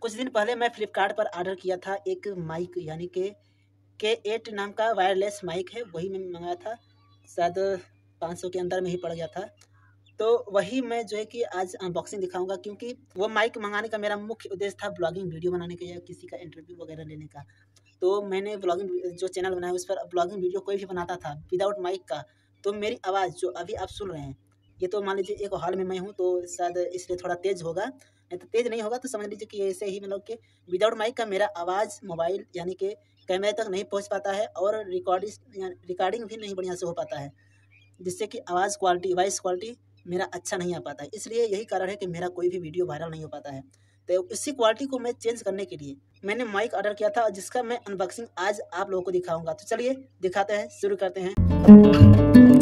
कुछ दिन पहले मैं फ्लिपकार्ट पर ऑर्डर किया था एक माइक, यानी कि K8 नाम का वायरलेस माइक है, वही मैं मंगाया था। शायद 500 के अंदर में ही पड़ गया था। तो वही मैं जो है कि आज अनबॉक्सिंग दिखाऊंगा, क्योंकि वो माइक मंगाने का मेरा मुख्य उद्देश्य था ब्लॉगिंग वीडियो बनाने का या किसी का इंटरव्यू वगैरह लेने का। तो मैंने ब्लॉगिंग जो चैनल बनाया उस पर ब्लॉगिंग वीडियो कोई भी बनाता था विदाउट माइक का, तो मेरी आवाज़ जो अभी आप सुन रहे हैं, ये तो मान लीजिए एक हॉल में मैं हूँ तो शायद इसलिए थोड़ा तेज़ होगा, नहीं तो तेज़ नहीं होगा। तो समझ लीजिए कि ऐसे ही मतलब कि विदाउट माइक का मेरा आवाज़ मोबाइल यानी कि कैमरे तक नहीं पहुँच पाता है, और रिकॉर्डिंग भी नहीं बढ़िया से हो पाता है, जिससे कि आवाज़ क्वालिटी, वॉइस क्वालिटी मेरा अच्छा नहीं आ पाता है। इसलिए यही कारण है कि मेरा कोई भी वीडियो वायरल नहीं हो पाता है। तो इसी क्वालिटी को मैं चेंज करने के लिए मैंने माइक ऑर्डर किया था, जिसका मैं अनबॉक्सिंग आज आप लोगों को दिखाऊंगा। तो चलिए दिखाते हैं, शुरू करते हैं।